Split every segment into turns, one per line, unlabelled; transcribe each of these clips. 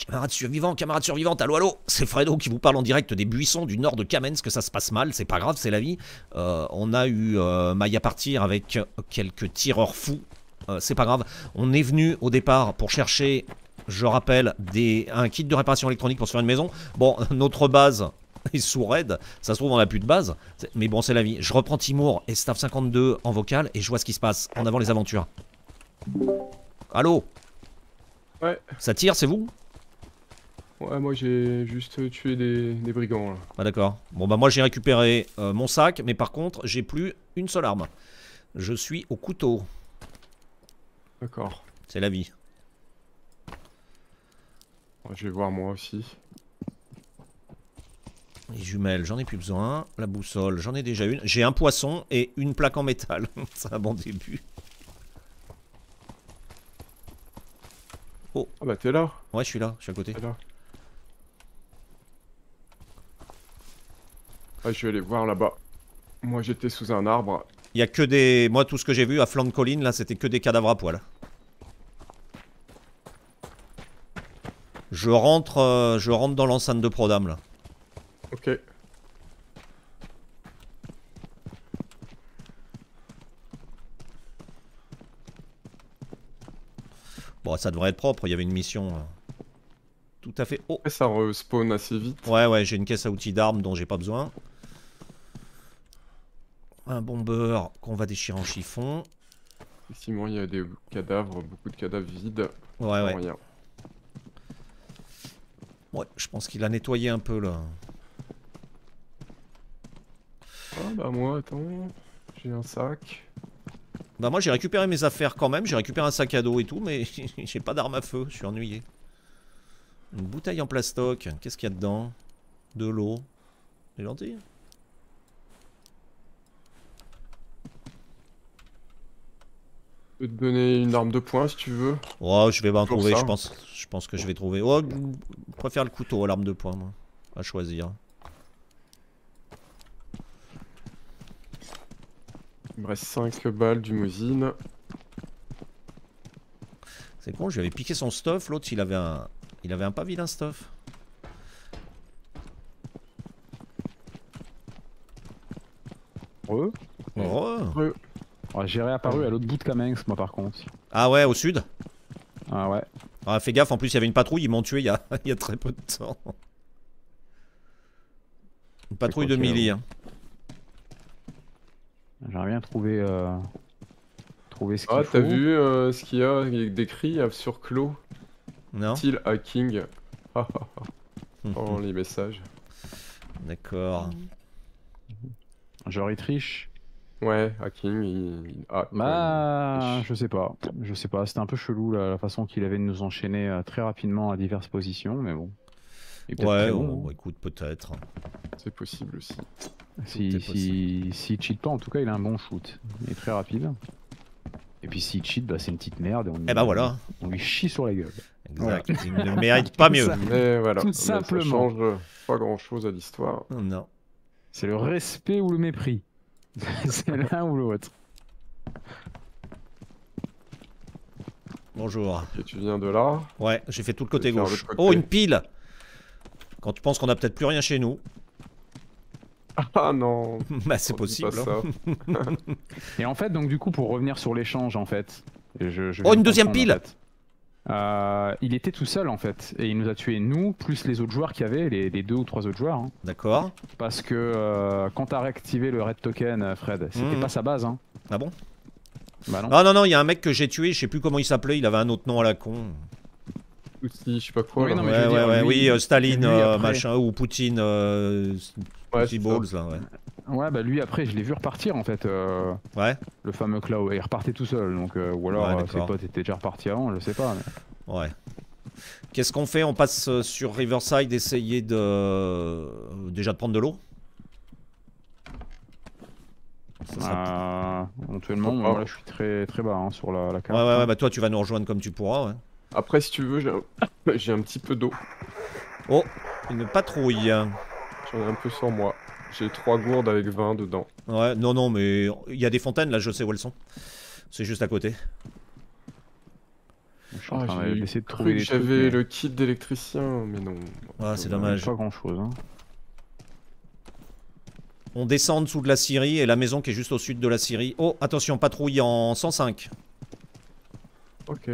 Camarades survivantes, allô, allô. C'est Fredo qui vous parle en direct des buissons du nord de Kamensk, ça se passe mal, c'est pas grave, c'est la vie. On a eu maille à partir avec quelques tireurs fous, c'est pas grave. On est venu au départ pour chercher, je rappelle, un kit de réparation électronique pour se faire une maison. Bon, notre base est sous raid, ça se trouve on a plus de base, mais bon, c'est la vie. Je reprends Timur et Staff 52 en vocal et je vois ce qui se passe. En avant les aventures. Allô?
Ouais.
Ça tire, c'est vous?
Ouais, moi j'ai juste tué des brigands là.
Ah d'accord. Bon bah moi j'ai récupéré mon sac, mais par contre j'ai plus une seule arme. Je suis au couteau.
D'accord.
C'est la vie.
Ouais, je vais voir moi aussi.
Les jumelles, j'en ai plus besoin. La boussole, j'en ai déjà une. J'ai un poisson et une plaque en métal. C'est un bon début. Oh.
Ah bah t'es là.
Ouais, je suis là, je suis à côté.
T'es là. Ah, je vais aller voir là-bas. Moi j'étais sous un arbre.
Il y a que des... Moi tout ce que j'ai vu à flanc de colline, là, c'était que des cadavres à poil. Je rentre dans l'enceinte de Prodam, là.
Ok.
Bon, ça devrait être propre, il y avait une mission... tout à fait... Oh.
Et ça respawn assez vite.
Ouais, ouais, j'ai une caisse à outils d'armes dont j'ai pas besoin. Un bombeur qu'on va déchirer en chiffon.
Effectivement, il y a des cadavres, beaucoup de cadavres vides.
Ouais, ouais.
Rien.
Ouais, je pense qu'il a nettoyé un peu, là.
Ah bah moi, attends. J'ai un sac.
Bah moi j'ai récupéré mes affaires quand même, j'ai récupéré un sac à dos et tout, mais j'ai pas d'arme à feu, je suis ennuyé. Une bouteille en plastoc, qu'est-ce qu'il y a dedans? De l'eau. Des lentilles?
Je peux te donner une arme de poing si tu veux.
Oh, je vais en
Toujours
trouver,
ça.
je pense. Je pense que je vais trouver. Oh, je préfère le couteau à l'arme de poing, moi. À choisir.
Il me reste 5 balles du Mosin.
C'est con, je lui avais piqué son stuff, l'autre il avait un... Il avait un pas vilain stuff.
Heureux.
Heureux.
Ouais, j'ai réapparu à l'autre bout de Kamensk, moi par contre.
Ah ouais, au sud?
Ah ouais.
Ah, fais gaffe, en plus il y avait une patrouille, ils m'ont tué il y a... il y a très peu de temps. Une patrouille de milli. Hein.
J'aimerais bien trouver ce qu'il
Ah,
faut.
t'as vu ce qu'il y a décrit sur Clos?
Non?
Style hacking. Oh, les messages.
D'accord.
Genre il triche.
Ouais, hacking, il hack,
Bah,
quoi, il triche.
je sais pas, c'était un peu chelou la façon qu'il avait de nous enchaîner très rapidement à diverses positions, mais bon. Il est peut-être
Ouais,
très
oh,
bon,
bah, écoute, peut-être.
C'est possible aussi.
S'il cheat pas, en tout cas, il a un bon shoot. Il est très rapide. Et puis s'il cheat, bah, c'est une petite merde. Et
Eh bah voilà.
On lui chie sur la gueule.
Exact.
Voilà.
Il ne mérite pas mieux.
Ça.
Mais voilà,
Tout
mais ça
simplement.
change pas grand chose à l'histoire.
Non.
C'est le respect ou le mépris. C'est l'un ou l'autre.
Bonjour.
Ok, tu viens de là.
Ouais, j'ai fait tout le côté
Je vais faire
gauche.
l'autre côté.
Oh, une pile! Quand tu penses qu'on a peut-être plus rien chez nous.
Ah non.
Bah, c'est
on dit
possible.
pas
Hein.
ça.
Et en fait, donc du coup, pour revenir sur l'échange, en fait. Je
Oh,
viens
une
de
deuxième
comprendre,
pile!
en fait. Il était tout seul en fait, et il nous a tué nous, plus les autres joueurs qu'il y avait, les 2 ou 3 autres joueurs. Hein.
D'accord.
Parce que quand t'as réactivé le red token, Fred, c'était pas sa base. Hein.
Ah bon?
Bah non.
Ah non, il y a un mec que j'ai tué, je sais plus comment il s'appelait, il avait un autre nom à la con.
Outil, je sais pas quoi.
Oui,
là.
non, mais je veux dire,
Oui,
lui-
Staline,
lui, après-
machin, ou Poutine,
Ouais,
Pussy
c'est
Balls,
ça.
là, ouais.
Ouais, bah lui après, je l'ai vu repartir en fait,
Ouais,
le fameux Cloud, et il repartait tout seul, donc ou alors
Ouais,
ses
d'accord.
potes étaient déjà repartis avant, je sais pas. Mais...
ouais. Qu'est-ce qu'on fait? On passe sur Riverside, essayer de... déjà de prendre de l'eau? Ça sera-
Éventuellement,
Pourquoi
moi là je suis très très bas hein, sur la carte.
Ouais, bah toi tu vas nous rejoindre comme tu pourras, ouais.
Après, si tu veux, j'ai un petit peu d'eau.
Oh, une patrouille.
J'en ai un peu sur moi. J'ai 3 gourdes avec 20 dedans.
Ouais, non, mais il y a des fontaines là, je sais où elles sont. C'est juste à côté.
Je suis en train
J'ai
d'essayer de
cru
trouver
que
des trucs,
j'avais
mais
le kit d'électricien, mais non.
Ah, c'est
il y a
dommage.
pas grand chose. Hein.
On descend en dessous de la scierie et la maison qui est juste au sud de la scierie. Oh, attention, patrouille en 105.
Ok.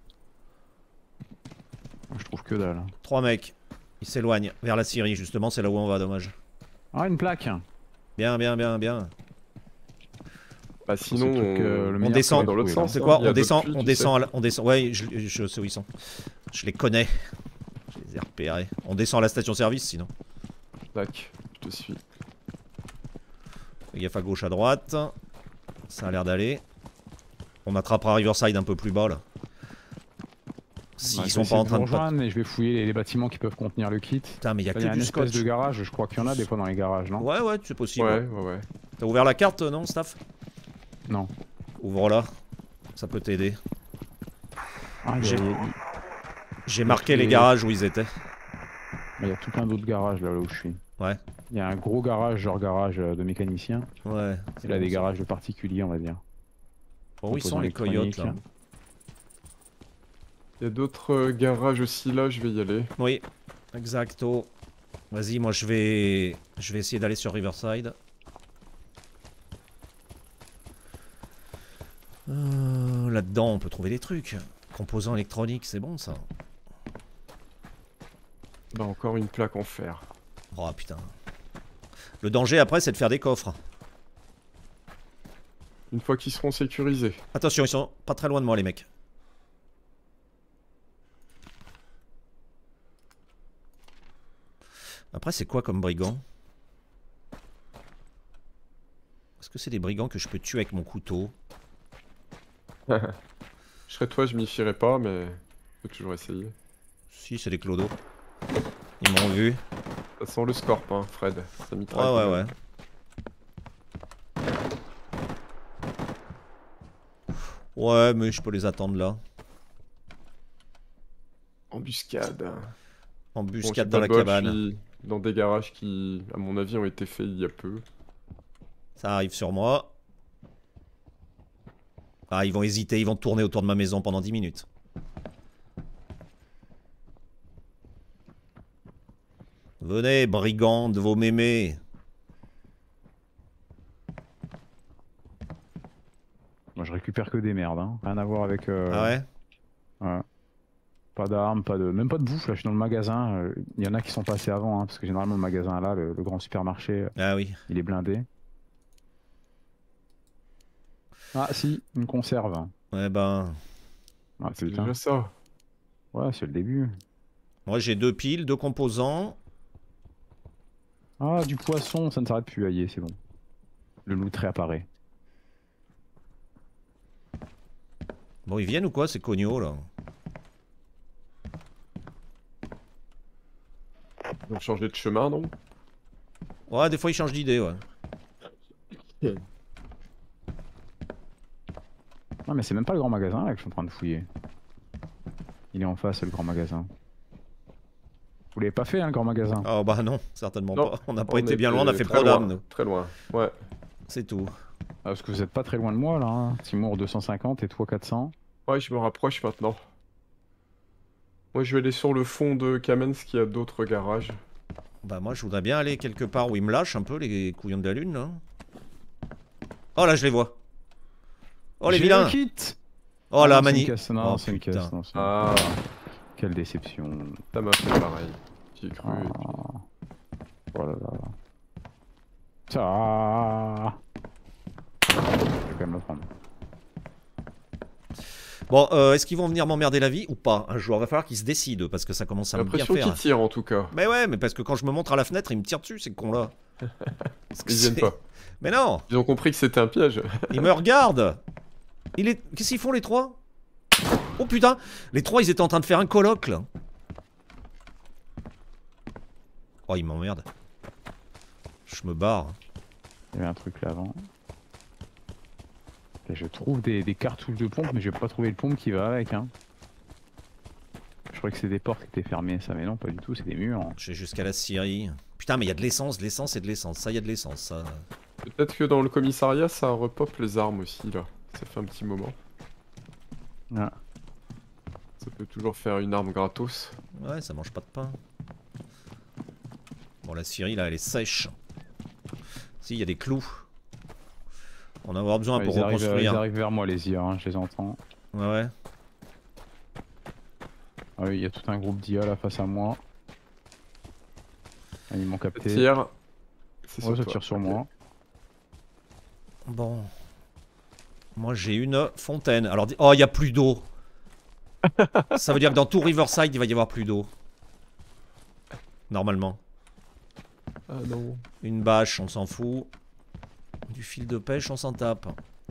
Je trouve que dalle.
3 mecs. Ils s'éloignent vers la scierie, justement, c'est là où on va, dommage.
Ah, une plaque.
Bien, bien, bien, bien.
Bah
C'est le
sinon,
truc, le
on
meilleur
descend
que
dans
j'ai
l'autre
trouvé, là.
sens.
C'est quoi?
Il y a
On descend,
d'autres
on
puits,
descend, on descend. Ouais, je sais où ils sont. Je les connais. Je les ai repérés. On descend à la station-service, sinon.
Tac, je te suis.
Fais gaffe à gauche, à droite. Ça a l'air d'aller. On attrapera Riverside un peu plus bas, là. S'ils
Ouais, je
sont
vais
pas en
essayer de
train
vous
de...
rejoindre et je vais fouiller les bâtiments qui peuvent contenir le kit.
Putain, mais il y a
Il y
que
a une
du
espèce
scotch.
de garage, je crois qu'il y en a des fois dans les garages, non?
Ouais, ouais, c'est possible.
Ouais, ouais, ouais.
T'as ouvert la carte, non, Staff?
Non.
Ouvre-la. Ça peut t'aider.
Ah,
J'ai marqué
tous
les
les-
garages où ils étaient.
il y a tout plein d'autres garages là où je suis.
Ouais.
Il y a un gros garage, genre garage de mécanicien.
Ouais.
Et là, des garages de particuliers, on va dire.
Oh, où ils sont
composants
les coyotes, là?
électroniques.
Il y a d'autres garages aussi là, je vais y aller.
Oui. Exacto. Vas-y, moi je vais essayer d'aller sur Riverside. Là-dedans, on peut trouver des trucs. Composants électroniques, c'est bon ça.
Bah encore une plaque en fer.
Oh putain. Le danger après, c'est de faire des coffres.
Une fois qu'ils seront sécurisés.
Attention, ils sont pas très loin de moi, les mecs. Après, c'est quoi comme brigands? Est-ce que c'est des brigands que je peux tuer avec mon couteau?
Je serais toi, je m'y fierais pas, mais faut toujours essayer.
Si, c'est des clodos. Ils m'ont vu.
Ça sent le scorp, hein, Fred. Ça
Ouais,
mitraille.
ouais,
quand
ouais.
même.
Ouais, mais je peux les attendre là.
Embuscade. Bon, j'ai
Embuscade
pas
dans la
de bol,
cabane.
je suis dans des garages qui, à mon avis, ont été faits il y a peu.
Ça arrive sur moi. Ah, ils vont hésiter, ils vont tourner autour de ma maison pendant 10 minutes. Venez, brigands de vos mémés.
Moi, je récupère que des merdes, hein. Rien à voir avec.
Ah ouais?
Ouais. Pas d'armes, même pas de bouffe. Là, je suis dans le magasin. Il y en a qui sont passés avant, hein, parce que généralement, le magasin là, le grand supermarché,
Ah oui.
il est blindé. Ah, si, une conserve.
Ouais, ben.
Ah,
C'est
putain.
déjà ça.
Ouais, c'est le début.
Moi, j'ai 2 piles, 2 composants.
Ah, du poisson, ça ne s'arrête plus. Aïe, c'est bon. Le loup réapparaît.
Bon, ils viennent ou quoi, ces cognos là?
Ils ont changé de chemin, non?
Ouais, des fois, ils changent d'idée, ouais.
Non, mais c'est même pas le grand magasin là que je suis en train de fouiller. Il est en face, le grand magasin. Vous l'avez pas fait, hein, le grand magasin?
Oh bah non, certainement
Non,
pas. On n'a pas été
était
bien loin, on a fait
très
Prodam,
loin,
nous.
Très loin, ouais.
C'est tout.
Ah, parce que vous êtes pas très loin de moi là, hein. Timur 250 et toi 400.
Ouais, je me rapproche maintenant. Moi, je vais aller sur le fond de Kamensk, qui a d'autres garages.
Bah moi, je voudrais bien aller quelque part où ils me lâchent un peu, les couillons de la lune, là. Oh là, je les vois. Oh les
J'ai
vilains.
le kit.
Oh la
non, c'est
manie.
une caisse, non,
Oh,
c'est une
putain.
caisse, non, c'est une-
Ah,
Quelle déception.
ça m'a fait pareil. J'y ai cru.
Ah. Oh là là. Ça. Je vais quand même le prendre.
Bon, est-ce qu'ils vont venir m'emmerder la vie ou pas? Un jour, va falloir qu'ils se décident parce que ça commence à
J'ai
me bien
l'impression
faire.
qu'ils tirent en tout cas.
Mais ouais, mais parce que quand je me montre à la fenêtre, ils me tirent dessus, ces cons-là. Parce que
Ils viennent
c'est-
pas.
Mais non,
Ils ont compris que c'était un piège.
ils me regardent. Qu'est-ce qu'ils font les trois? Oh putain, les trois ils étaient en train de faire un colloque là. Oh, ils m'emmerdent. Je me barre.
Il y avait un truc là avant. Et je trouve des cartouches de pompe, mais je vais pas trouver le pompe qui va avec. Hein. Je croyais que c'était des portes qui étaient fermées, ça, mais non, pas du tout, c'est des murs. Hein.
Je vais jusqu'à la Syrie. Putain, mais il y a de l'essence et de l'essence. Ça, il y a de l'essence, ça.
Peut-être que dans le commissariat, ça repop les armes aussi là. Ça fait un petit moment.
Ah.
Ça peut toujours faire une arme gratos.
Ouais, ça mange pas de pain. Bon, la scierie là, elle est sèche. Si, il y a des clous. On va avoir besoin
Ouais,
pour
ils
reconstruire.
arrivent vers moi les IA, hein, je les entends.
Ouais, ouais.
Ah oui, il y a tout un groupe d'IA là face à moi. Ah, ils m'ont capté.
Tire. C'est
Ouais, ça
toi.
tire sur
Ok.
moi.
Bon. Moi, j'ai une fontaine. Alors, oh, il y a plus d'eau. Ça veut dire que dans tout Riverside, il va y avoir plus d'eau. Normalement.
Ah non.
Une bâche, on s'en fout. Du fil de pêche, on s'en tape.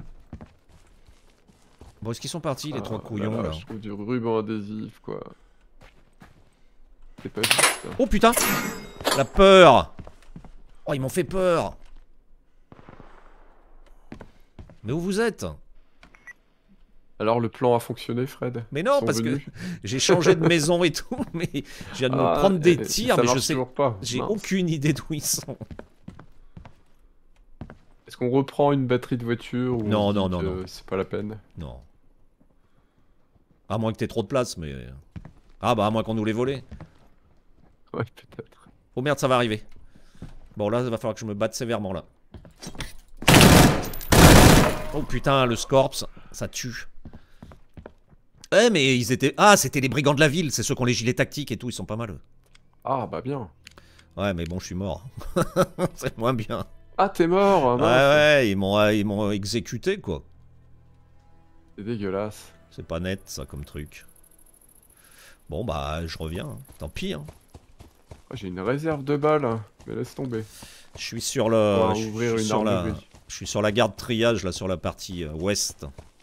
Bon, est-ce qu'ils sont partis, les trois couillons, là?
Je trouve du ruban adhésif, quoi. C'est pas juste. Hein.
Oh, putain! La peur! Oh, ils m'ont fait peur! Mais où vous êtes?
Alors, le plan a fonctionné, Fred?
Mais non,
Ils sont
parce
venus
que j'ai changé de maison et tout, mais je viens de me prendre des tirs,
ça
mais je
marche
sais...
toujours pas.
J'ai
Mince.
aucune idée d'où ils sont.
Est-ce qu'on reprend une batterie de voiture ou
Non,
on dit
non, non,
que
non.
c'est pas la peine?
Non. À moins que t'aies trop de place, mais... Ah bah, à moins qu'on nous les volé.
Ouais, peut-être.
Oh merde, ça va arriver. Bon, là, il va falloir que je me batte sévèrement, là. Oh putain, le Scorps, ça tue. Eh, mais ils étaient... Ah, c'était les brigands de la ville, c'est ceux qui ont les gilets tactiques et tout, ils sont pas mal, eux.
Ah, bah bien.
Ouais, mais bon, je suis mort. C'est moins bien.
Ah, t'es mort!
Ouais,
Mince.
ouais, ils m'ont exécuté, quoi.
C'est dégueulasse.
C'est pas net, ça, comme truc. Bon, bah, je reviens. Hein. Tant pis, hein.
Ah, j'ai une réserve de balles, hein. Mais laisse tomber.
Je suis sur
On
le...
va
Je
ouvrir
suis
une
sur la...
armurerie.
Je suis sur la garde triage, là, sur la partie ouest.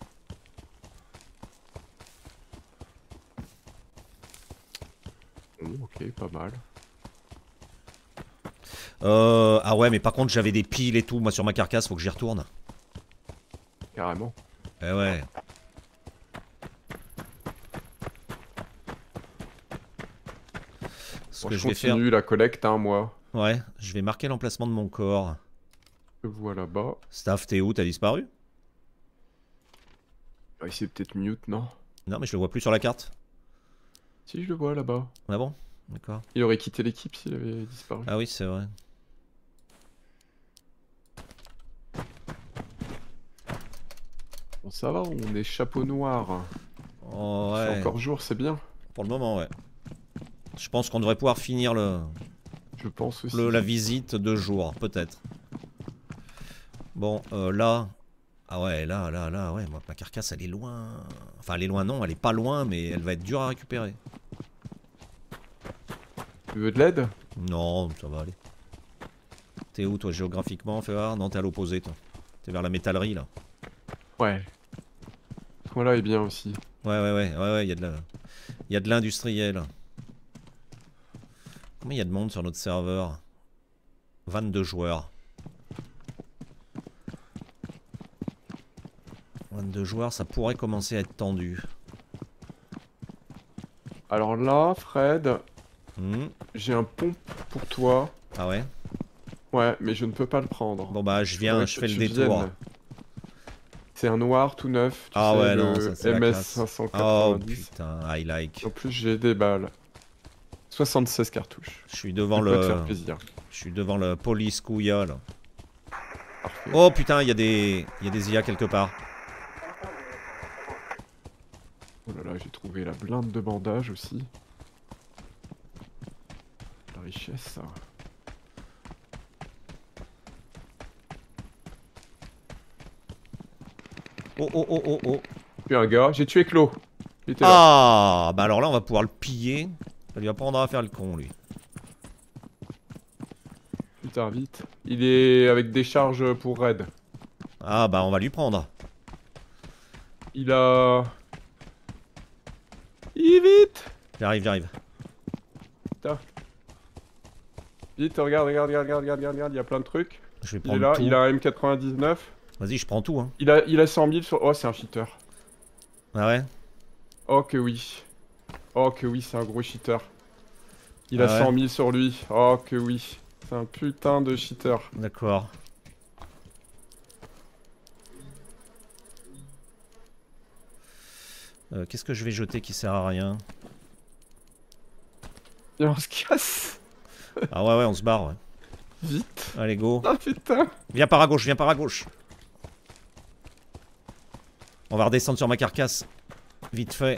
Oh, ok, pas mal.
Ah ouais, mais par contre, j'avais des piles et tout. Moi, sur ma carcasse, faut que j'y retourne.
Carrément.
Eh ouais. Ce
Bon,
que
je
je vais faire...
continue la collecte, hein, moi.
Ouais, je vais marquer l'emplacement de mon corps.
Je le vois là-bas.
Staff, t'es où? T'as disparu?
Ah, il s'est peut-être mute, non?
Non, mais je le vois plus sur la carte.
Si, je le vois là-bas.
Ah bon? D'accord.
Il aurait quitté l'équipe s'il avait disparu.
Ah oui, c'est vrai.
Bon, ça va, on est chapeau noir.
Oh,
C'est
ouais.
encore jour, c'est bien.
Pour le moment, ouais. Je pense qu'on devrait pouvoir finir
Je pense aussi.
la visite de jour, peut-être. Bon, là... Ah ouais, là, ouais, moi, ma carcasse, elle est loin. Enfin, elle est loin, non, elle est pas loin, mais elle va être dure à récupérer.
Tu veux de l'aide?
Non, ça va aller. T'es où, toi, géographiquement, fais voir? Non, t'es à l'opposé, toi. T'es vers la métallerie, là.
Ouais. Voilà est bien aussi.
Ouais, il y a de l'industriel. Combien il y a de monde sur notre serveur? 22 joueurs. 22 joueurs, ça pourrait commencer à être tendu.
Alors là, Fred,
Hmm.
j'ai un pont pour toi.
Ah ouais?
Ouais, mais je ne peux pas le prendre.
Bon bah je viens,
Faudrait
je
que
fais le
tu
détour.
viennes. C'est un noir tout neuf, tu
Ah
sais,
ouais, non,
le
ça c'est la
MS
classe. Oh
590.
putain, I like.
En plus, j'ai des balles. 76 cartouches.
Je suis devant
Ça peut te
le...
faire plaisir.
Je suis devant le police Kouya là.
Parfait.
Oh putain, il y a des IA quelque part.
Oh là là, j'ai trouvé la blinde de bandage aussi. La richesse, ça.
Oh.
Puis un gars, j'ai tué Clo. Il était là.
Ah, bah alors là on va pouvoir le piller. Ça lui apprendra à faire le con lui.
Putain, vite. Il est avec des charges pour raid.
Ah bah on va lui prendre.
Il a... Il est vite.
J'arrive.
Putain. Vite, regarde, il y a plein de trucs.
Je vais
Il est
prendre
là,
tout.
il a un M99.
Vas-y, je prends tout hein.
Il a 100 000 sur... Oh, c'est un cheater.
Ah ouais?
Oh que oui. Oh que oui, c'est un gros cheater. Il
Ah
a
ouais
100 000 sur lui. Oh que oui. C'est un putain de cheater.
D'accord. Qu'est-ce que je vais jeter qui sert à rien?
Et on se casse.
Ah ouais, on se barre, ouais.
Vite.
Allez, go.
Ah putain.
Viens par à gauche, viens par à gauche. On va redescendre sur ma carcasse. Vite fait.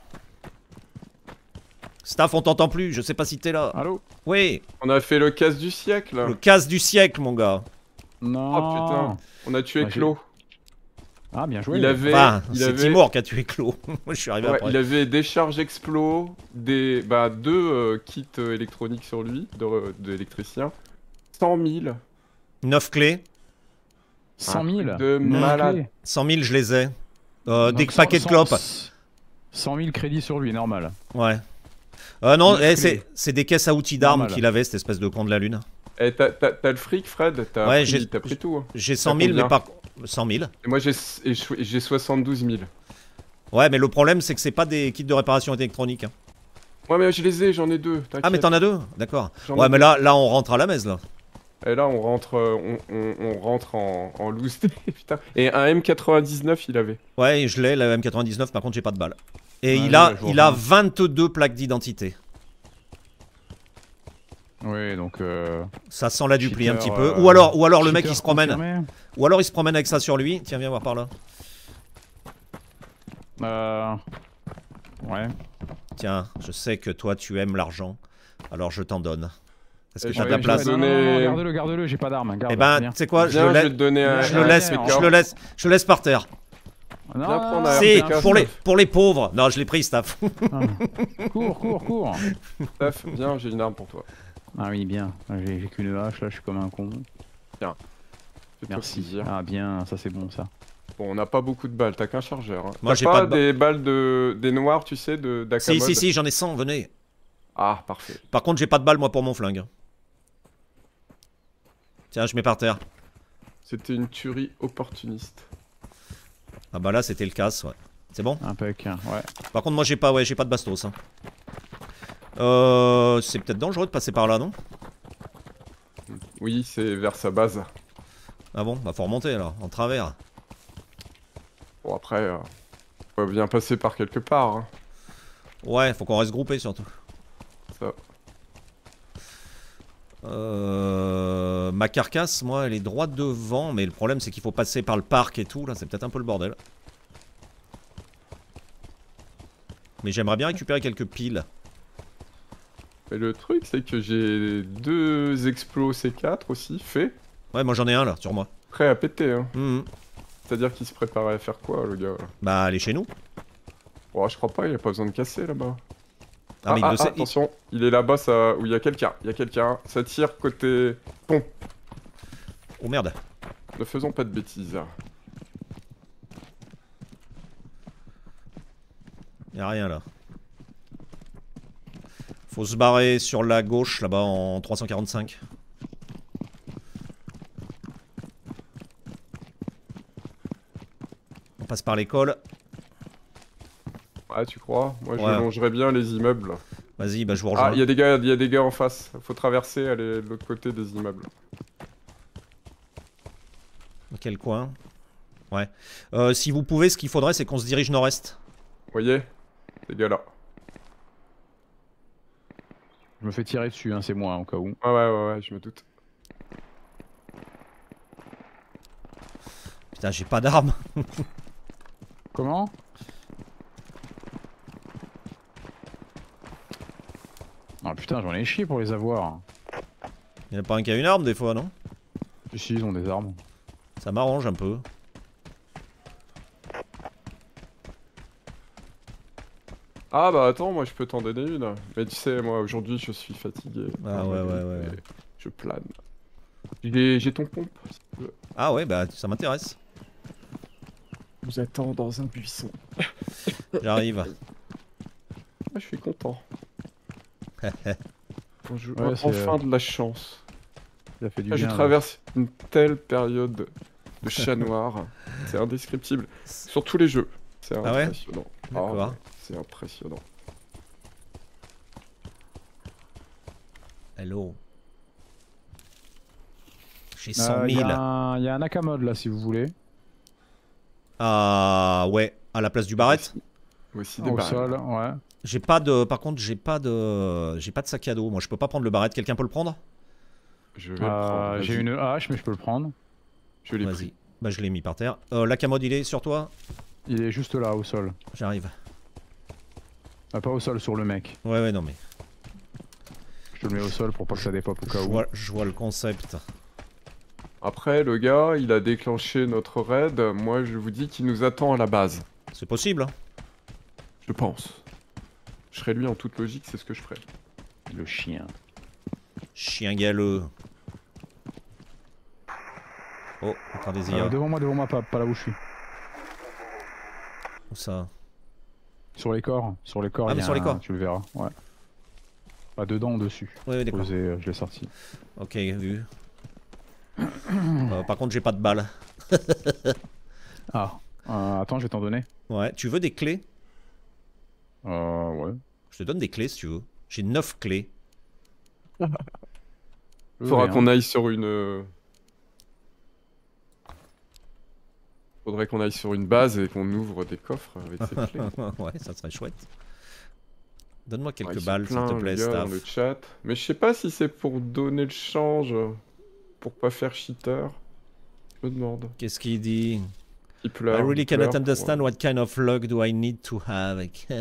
Staff, on t'entend plus, je sais pas si t'es là.
Allô?
Oui,
On a fait le casse du siècle.
le casse du siècle, mon gars.
Non.
Oh putain. On a tué
Bah, j'ai-
Clos.
Ah, bien joué.
Il avait...
Enfin,
il
c'est
avait...
Timur qui a tué Clos. Moi, je suis arrivé
Ouais,
après.
il avait des charges explos, des... bah, deux kits électroniques sur lui, d'électricien. 100 000.
9 clés.
100 000.
De malade.
clés.
100 000, je les ai.
Donc,
Des paquets de
100
clopes.
100 000 crédits sur lui, normal.
Ouais. Non,
9 clés.
c'est des caisses à outils d'armes
Normal.
qu'il avait, cette espèce de con de la lune.
Eh, t'as le fric, Fred? T'as
Ouais,
pris tout. Hein.
J'ai 100 000,
combien
mais par... 100 000.
Et moi, j'ai 72 000.
Ouais, mais le problème, c'est que c'est pas des kits de réparation électronique. Hein.
Ouais, mais je les ai, j'en ai deux.
Ah, mais t'en as deux? D'accord.
J'en ai
Ouais, mais
deux.
là, on rentre à la messe, là.
Et là, on rentre, on rentre en loose. Putain. Et un M99, il avait.
Ouais, je l'ai, la M99, par contre, j'ai pas de balles. Et
Ouais,
il a,
je vois
il a
bien.
22 plaques d'identité.
Oui, donc.
Ça sent la dupli un petit
cheater,
peu. Ou alors le mec
cheater
il se promène.
confirmé.
Ou alors il se promène avec ça sur lui. Tiens, viens voir par là.
Ouais.
Tiens, je sais que toi tu aimes l'argent. Alors je t'en donne. Est-ce que
Et
t'as de la
je-
place?
je-
Non,
donner-
garde-le, garde-le, j'ai pas d'arme. Garde,
Eh ben,
viens.
tu sais quoi,
Viens, je vais te donner un.
je le laisse,
Ouais,
je le laisse, je le laisse par terre.
Non,
Viens prendre un
C'est
RPK,
pour les pauvres. Non, je l'ai pris, Staff.
Cours.
Steph, viens, j'ai une arme pour toi.
Ah oui, bien. J'ai qu'une hache, là, je suis comme un con.
Fais-toi
Merci.
plaisir.
Ah bien, ça c'est bon ça.
Bon, on n'a pas beaucoup de balles, t'as qu'un chargeur. Hein.
Moi,
T'as
j'ai pas de
des balles des noirs, tu sais, d'Akamod.
Si, j'en ai 100, venez.
Ah, parfait.
Par contre, j'ai pas de balles moi pour mon flingue. Tiens, je mets par terre.
C'était une tuerie opportuniste.
Ah bah là, c'était le casse, ouais. C'est bon?
Impec, ouais.
Par contre, moi j'ai pas de bastos. Hein. C'est peut-être dangereux de passer par là, non?
Oui, c'est vers sa base.
Ah bon, bah faut remonter alors, en travers.
Bon, après, on va bien passer par quelque part. Hein.
Ouais, faut qu'on reste groupé surtout.
Ça.
Ma carcasse, moi, elle est droite devant, mais le problème c'est qu'il faut passer par le parc et tout, là, c'est peut-être un peu le bordel. Mais j'aimerais bien récupérer quelques piles.
Mais le truc, c'est que j'ai 2 explos C4 aussi, faits,
Ouais, moi j'en ai un là, sur moi.
prêts à péter. Hein.
Mhm.
C'est-à-dire qu'il se préparait à faire quoi, le gars là.
Bah, allez chez nous.
Oh, je crois pas, il a pas besoin de casser là-bas.
Ah, mais il le sait.
Attention, il est là-bas, ça... où il y a quelqu'un. Il y a quelqu'un. Ça tire côté pont.
Oh merde.
Ne faisons pas de bêtises.
Y'a rien là. Faut se barrer sur la gauche là-bas en 345. On passe par l'école.
Ah, tu crois? Moi, je
Ouais.
longerais bien les immeubles.
Vas-y, bah je vous rejoins.
Ah, il y a des gars en face. Faut traverser, aller de l'autre côté des immeubles.
Dans quel coin? Ouais. Si vous pouvez, ce qu'il faudrait, c'est qu'on se dirige nord-est.
Vous voyez? Ces gars-là.
Je me fais tirer dessus, hein, c'est moi, hein, au cas où.
Ouais, je me doute.
Putain, j'ai pas d'armes.
Comment? Ah putain, j'en ai chié pour les avoir.
Y'en a pas un qui a une arme des fois, non?
Si, ils ont des armes.
Ça m'arrange un peu.
Ah bah attends, moi je peux t'en donner une. Mais tu sais, moi aujourd'hui je suis fatigué.
Ah ouais.
Je plane. J'ai ton pompe. Si tu veux.
Ah ouais, bah ça m'intéresse.
Je vous attends dans un buisson.
J'arrive.
Ah, je suis content. Quand je...
Ouais, c'est,
enfin de la chance.
Ça fait du
Ah, je
bien. là.
traverse une telle période de chat noir. C'est indescriptible. Sur tous les jeux. C'est
Ah ouais?
impressionnant.
D'accord.
Ouais, c'est impressionnant.
Hello. J'ai 100
Il
000.
y a un Akamod là si vous voulez.
Ah ouais, à la place du barrette.
Aussi des
Au
balles.
sol, ouais.
J'ai pas de. Par contre, j'ai pas de sac à dos. Moi, je peux pas prendre le barrette. Quelqu'un peut le prendre?
Je vais le prendre.
J'ai
vas-y.
une hache, mais je peux le prendre.
Je l'ai
Vas-y.
pris.
Bah, je l'ai mis par terre. La commode, il est sur toi?
Il est juste là, au sol.
J'arrive.
Ah, pas au sol, sur le mec.
Ouais, non, mais.
Je te le mets au sol pour pas que ça dépop au cas où.
Je vois le concept.
Après, le gars, il a déclenché notre raid. Moi, je vous dis qu'il nous attend à la base.
C'est possible, hein?
Je pense. Je serais lui en toute logique, c'est ce que je ferais.
Le chien.
Chien galeux. Oh, attendez-y.
Devant moi, pas là où je suis.
Où ça?
Sur les corps,
Ah,
il y
mais
a
sur les corps.
tu le verras. Ouais. Pas dedans ou dessus.
Ouais, d'accord.
Posé, je l'ai sorti.
Ok, vu. Par contre, j'ai pas de balles.
Ah. Attends, je vais t'en donner.
Ouais, tu veux des clés?
Ouais.
Je te donne des clés si tu veux. J'ai 9 clés.
Faudra qu'on aille sur une. Faudrait qu'on aille sur une base et qu'on ouvre des coffres avec ces clés.
Ouais, ça serait chouette. Donne-moi
Ouais,
quelques
ils sont
balles, s'il
pleins,
te
les
plaît,
gars, dans
staff.
le chat. Mais je sais pas si c'est pour donner le change, pour pas faire cheater. Je me demande.
Qu'est-ce qu'il dit?
Il pleure.
I really
il
cannot
pleure
understand what kind of luck do I need to have.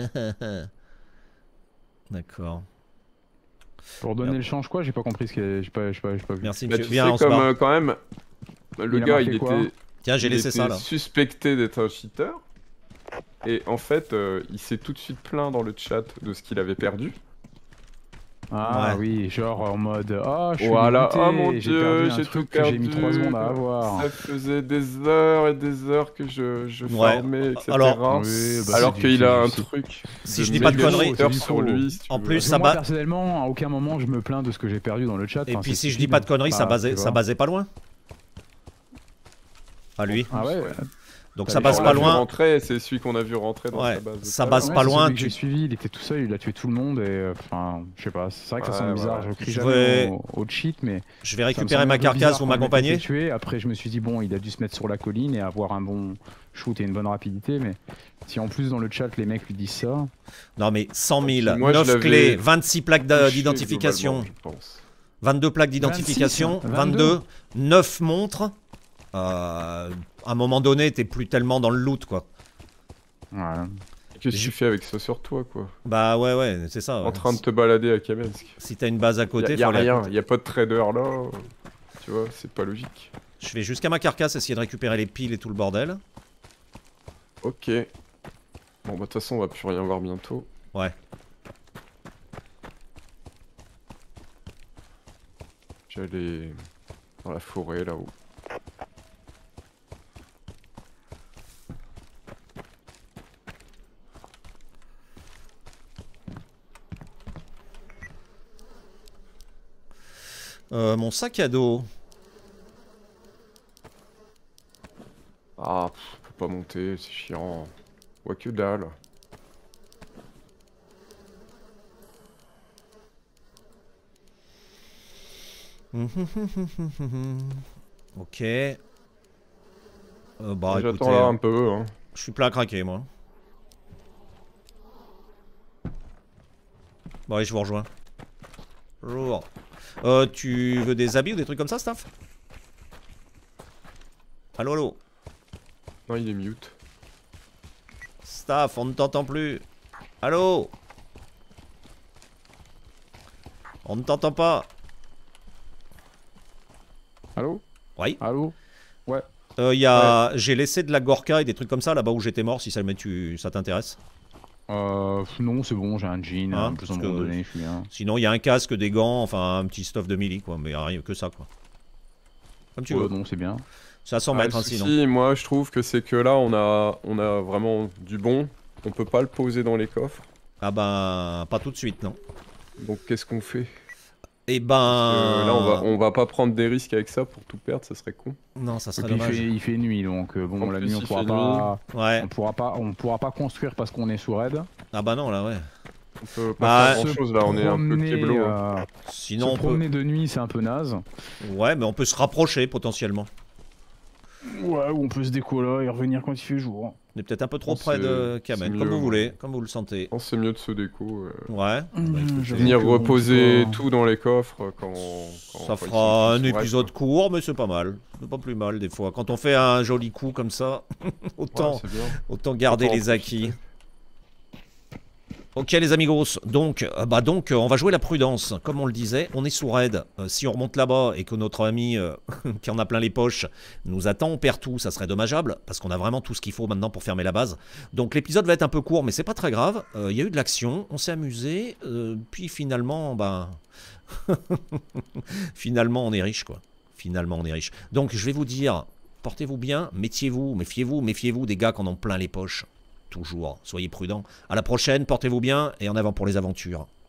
D'accord.
Pour donner le change quoi, j'ai pas compris ce que j'ai pas vu.
Merci,
Bah,
monsieur.
tu
Viens,
sais,
on se
comme
barre.
quand même, le
Il a
gars,
marqué
il
quoi
était.
Tiens, j'ai
il
laissé ça
était
là.
suspecté d'être un cheater. Et en fait, il s'est tout de suite plaint dans le chat de ce qu'il avait perdu.
Ah
Ouais.
oui, genre en mode ah je suis
Voilà,
dégoûté,
oh mon
j'ai
dieu,
perdu un
j'ai
truc
tout
que j'ai mis
perdu.
3 secondes à avoir.
Ça faisait des heures et des heures que je
Ouais.
farmais, etc.
Alors,
Oui, bah,
Alors
c'est
qu'il
du-
a un
c'est-
truc.
Si je dis pas de
méga
conneries-
cheater
c'est du
sur
faux.
lui. Si tu
En
veux.
plus,
Parce que
ça
moi,
bat-
personnellement, à aucun moment je me plains de ce que j'ai perdu dans le chat.
Et
Enfin,
puis
c'est
si je dis
stupide.
pas de conneries,
Bah,
ça
tu vois.
basait pas loin. Ah lui.
Ah ouais.
Donc
T'as
ça
vu,
base
On
pas
l'a vu
loin.
rentrer, c'est celui qu'on a vu rentrer dans
Ouais,
sa base. de
ça
talent.
base pas
c'est
loin,
celui que
tu-
j'ai suivi, il était tout seul, il a tué tout le monde et enfin, je sais pas, c'est vrai que ça
Ouais,
semble bizarre,
ouais.
je crie
Je
jamais
vais-
au cheat, mais
Je vais
ça me
récupérer
semble
ma
un peu
carcasse,
bizarre
vous
quand le mec
m'accompagnez?
était tué. Après, je me suis dit, bon, il a dû se mettre sur la colline et avoir un bon shoot et une bonne rapidité, mais si en plus dans le chat les mecs lui disent ça,
Non mais 100 000,
Puis moi, je
9
l'avais
clés, 26 plaques
Touché,
d'identification,
globalement, je pense.
22 plaques d'identification,
26,
22, 9 montres. À un moment donné, t'es plus tellement dans le loot quoi.
voilà.
Qu'est-ce que tu fais avec ça sur toi, quoi?
Bah ouais, c'est ça. Ouais.
En train de te balader à Kamensk.
Si t'as une base à côté,
Y a
faut aller à
rien,
côté.
y a pas de trader là. Tu vois, c'est pas logique.
Je vais jusqu'à ma carcasse essayer de récupérer les piles et tout le bordel.
Ok. Bon, bah de toute façon, on va plus rien voir bientôt.
Ouais.
J'allais dans la forêt là-haut.
Mon sac à dos.
Ah, on peut pas monter, c'est chiant. Ouais, que dalle.
Ok. Bah écoutez,
J'attends là un peu. Hein.
je suis plein à craquer moi. Bon allez, je vous rejoins. Bonjour. Tu veux des habits ou des trucs comme ça, Staff? Allô, allô.
Non, il est mute.
Staff, on ne t'entend plus. Allô? On ne t'entend pas.
Allô?
Oui.
Allô?
J'ai laissé de la Gorka et des trucs comme ça là-bas où j'étais mort, si ça t'intéresse.
Non, c'est bon, j'ai un jean,
Hein,
un plus en
parce que-
randonnée, je suis bien.
Sinon, il y a un casque, des gants, enfin un petit stuff de melee quoi, mais rien que ça quoi. Comme tu veux.
Non, c'est bien.
C'est à 100
Ah,
mètres
le
hein, sinon.
souci, moi, je trouve que c'est que là, on a vraiment du bon. On peut pas le poser dans les coffres.
Ah ben, pas tout de suite, non.
Donc, qu'est-ce qu'on fait?
Et ben...
Là, on va pas prendre des risques avec ça pour tout perdre, ça serait con.
Non, ça
Et
serait
puis
dommage.
il fait nuit, donc bon,
En
la
plus,
nuit on
il
pourra
fait
pas,
Ouais.
on pourra pas construire parce qu'on est sous raid.
Ah bah non, là, ouais.
On peut
Bah,
pas faire grand chose là, on est un peu
Promener,
keblo.
Sinon,
se
on peut...
promener de nuit, c'est un peu naze.
Ouais, mais on peut se rapprocher, potentiellement.
Ouais, ou on peut se décoller et revenir quand il fait jour.
On est peut-être un peu trop
Oh,
près de
c'est
Kamen,
mieux,
comme vous
ouais.
voulez, comme vous le sentez.
Je pense que c'est mieux de se déco.
Ouais.
J'avoue
Venir
que
reposer
on
tout dans les coffres
Ça fera un épisode court, mais c'est pas mal. C'est pas plus mal des fois. Quand on fait un joli coup comme ça, autant, autant garder
Autant en
les acquis.
profiter.
Ok les amigos, donc on va jouer la prudence, comme on le disait, on est sous raid, si on remonte là-bas et que notre ami qui en a plein les poches nous attend, on perd tout, ça serait dommageable, parce qu'on a vraiment tout ce qu'il faut maintenant pour fermer la base. Donc l'épisode va être un peu court, mais c'est pas très grave, il y a eu de l'action, on s'est amusé, puis finalement, finalement on est riche quoi, finalement on est riche. Donc je vais vous dire, portez-vous bien, méfiez-vous des gars qui en ont plein les poches. Toujours, soyez prudents. À la prochaine, portez-vous bien et en avant pour les aventures.